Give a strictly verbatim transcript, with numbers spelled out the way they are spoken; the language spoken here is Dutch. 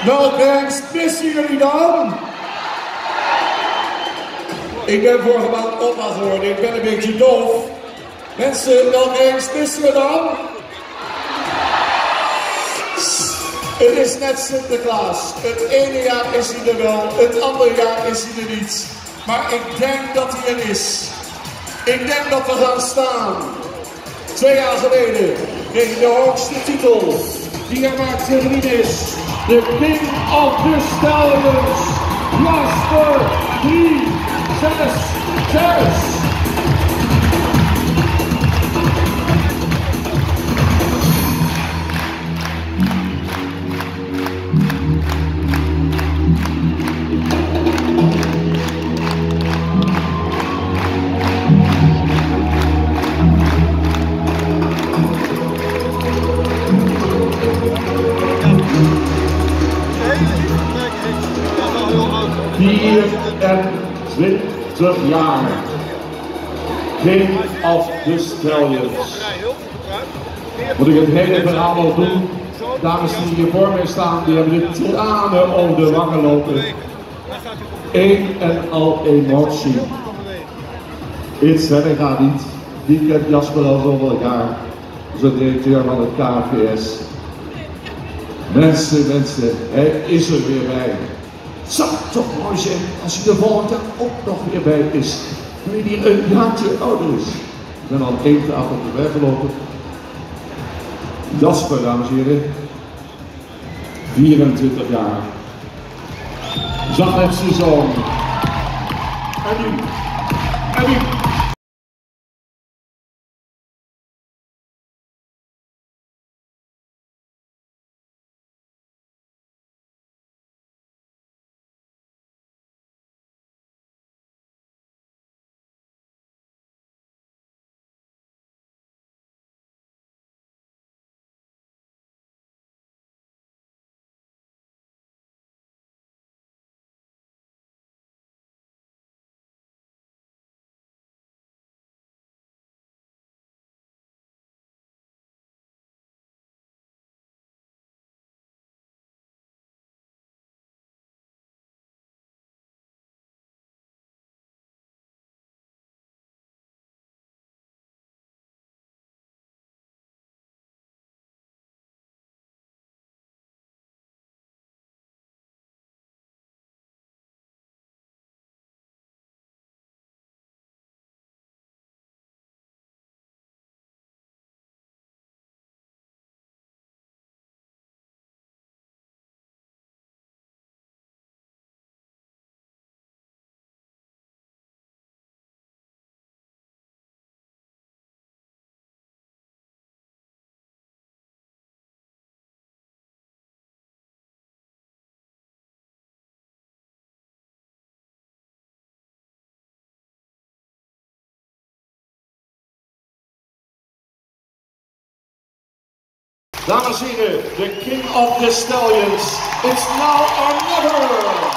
Welke missen jullie dan? Ik ben vorige maand opa geworden, ik ben een beetje doof. Mensen, welke missen we dan? Het is net Sinterklaas. Het ene jaar is hij er wel, het andere jaar is hij er niet. Maar ik denk dat hij er is. Ik denk dat we gaan staan. Twee jaar geleden kreeg hij de hoogste titel die hij maakte in is. De King of the Stallions. Jasper drie zes zes. vierentwintig jaar. King of the Stallions. Moet ik het hele verhaal nog doen? Dames die hier voor mij staan, die hebben de tranen over de wangen lopen. Eén en al emotie. Iets verder gaat niet. Wie kent Jasper al zoveel jaar? Zo'n directeur van het K V S. Mensen, mensen, hij is er weer bij. Het zou toch mooi zijn als hij de volgende dag ook nog weer bij is. Wanneer hij een jaartje ouder is. Ik ben al één tafel op de weg gelopen. Jasper, dames en heren. vierentwintig jaar. Zag het zijn zoon. En nu. En nu. Dames en heren, the King of the Stallions, it's now or never!